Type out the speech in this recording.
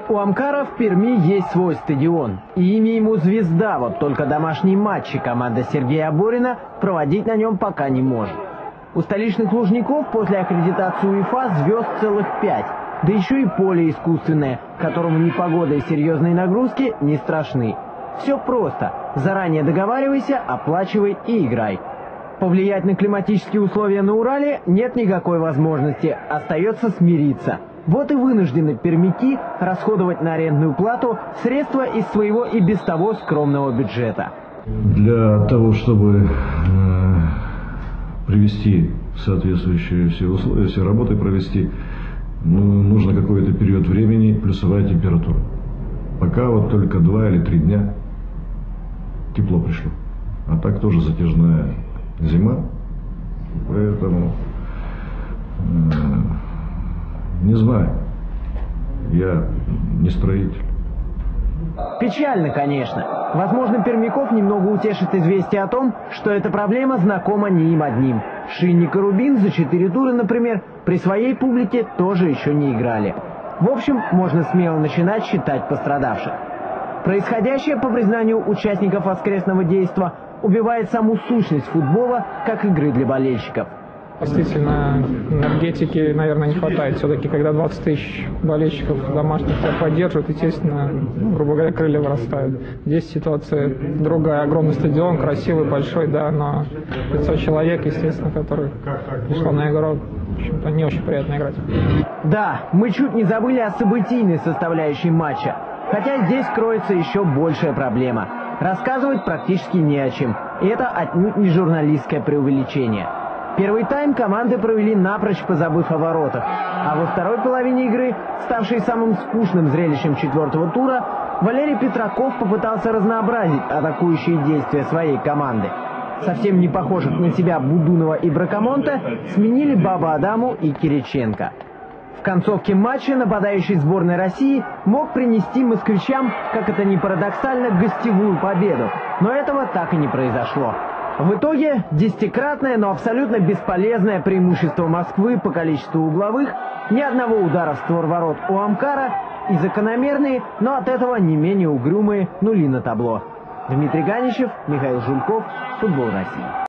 У Амкара в Перми есть свой стадион. И имя ему звезда, вот только домашние матчи команда Сергея Аборина проводить на нем пока не может. У столичных лужников после аккредитации УЕФА звезд целых 5. Да еще и поле искусственное, которому непогода и серьезные нагрузки не страшны. Все просто. Заранее договаривайся, оплачивай и играй. Повлиять на климатические условия на Урале нет никакой возможности. Остается смириться. Вот и вынуждены пермяки расходовать на арендную плату средства из своего и без того скромного бюджета. Для того, чтобы привести соответствующие все условия, все работы провести, нужно какой-то период времени, плюсовая температура. Пока вот только 2 или 3 дня тепло пришло. А так тоже затяжная зима. Поэтому не знаю. Я не строитель. Печально, конечно. Возможно, пермяков немного утешит известие о том, что эта проблема знакома не им одним. Шинник и Рубин за 4 тура, например, при своей публике тоже еще не играли. В общем, можно смело начинать считать пострадавших. Происходящее, по признанию участников воскресного действа, убивает саму сущность футбола, как игры для болельщиков. Действительно, энергетики, наверное, не хватает. Все-таки, когда 20 тысяч болельщиков домашних тебя поддерживают, естественно, грубо говоря, крылья вырастают. Здесь ситуация другая. Огромный стадион, красивый, большой, да, но 500 человек, естественно, которые пришло на игру, в общем-то, не очень приятно играть. Да, мы чуть не забыли о событийной составляющей матча. Хотя здесь кроется еще большая проблема. Рассказывать практически не о чем. И это отнюдь не журналистское преувеличение. Первый тайм команды провели напрочь, позабыв о воротах. А во второй половине игры, ставшей самым скучным зрелищем 4-го тура, Валерий Петраков попытался разнообразить атакующие действия своей команды. Совсем не похожих на себя Будунова и Бракамонта сменили Баба Адаму и Кириченко. В концовке матча нападающий сборной России мог принести москвичам, как это ни парадоксально, гостевую победу. Но этого так и не произошло. В итоге 10-кратное, но абсолютно бесполезное преимущество Москвы по количеству угловых, ни одного удара в створ ворот у Амкара и закономерные, но от этого не менее угрюмые нули на табло. Дмитрий Ганичев, Михаил Жульков, Футбол России.